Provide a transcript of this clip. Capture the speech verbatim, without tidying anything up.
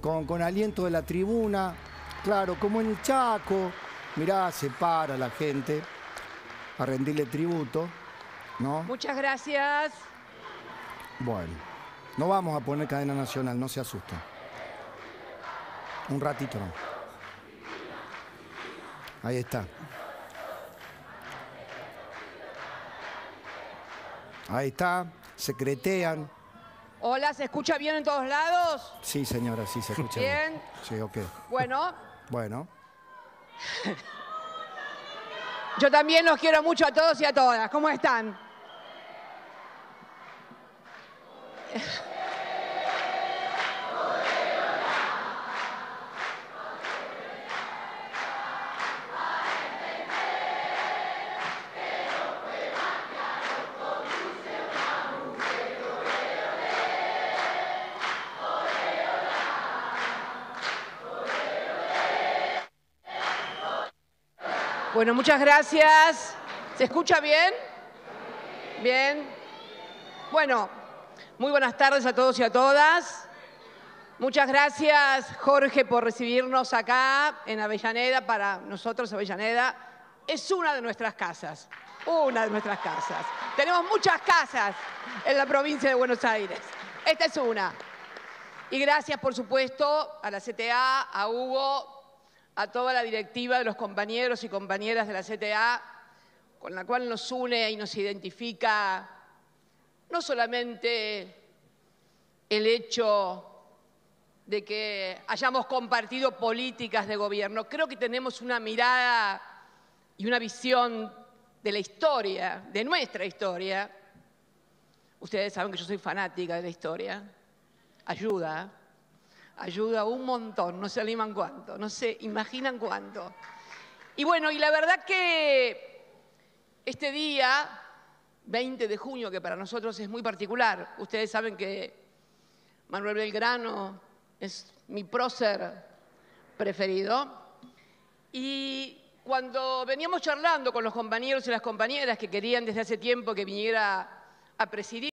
con, con aliento de la tribuna. Claro, como en el Chaco, mirá, se para la gente a rendirle tributo, ¿no? Muchas gracias. Bueno, no vamos a poner cadena nacional, no se asusten. Un ratito no. Ahí está. Ahí está, secretean. Hola, ¿se escucha bien en todos lados? Sí, señora, sí se escucha bien. Bien. Sí, ok. Bueno. Bueno. Yo también los quiero mucho a todos y a todas. ¿Cómo están? Bueno, muchas gracias. ¿Se escucha bien? Bien. Bueno, muy buenas tardes a todos y a todas. Muchas gracias, Jorge, por recibirnos acá en Avellaneda. Para nosotros, Avellaneda es una de nuestras casas. Una de nuestras casas. Tenemos muchas casas en la provincia de Buenos Aires. Esta es una. Y gracias, por supuesto, a la C T A, a Hugo, a toda la directiva de los compañeros y compañeras de la C T A, con la cual nos une y nos identifica no solamente el hecho de que hayamos compartido políticas de gobierno, creo que tenemos una mirada y una visión de la historia, de nuestra historia. Ustedes saben que yo soy fanática de la historia. Ayuda. Ayuda un montón, no se animan cuánto, no se imaginan cuánto. Y bueno, y la verdad que este día, veinte de junio, que para nosotros es muy particular, ustedes saben que Manuel Belgrano es mi prócer preferido, y cuando veníamos charlando con los compañeros y las compañeras que querían desde hace tiempo que viniera a presidir